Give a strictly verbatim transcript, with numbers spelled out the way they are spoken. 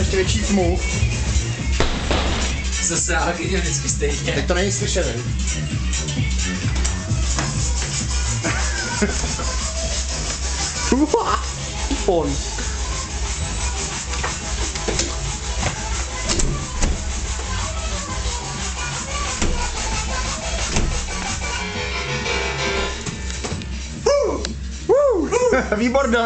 ještě větší tmu. Zase ale je vždycky stejně. Teď to není slyšet, ne? On. Výborné.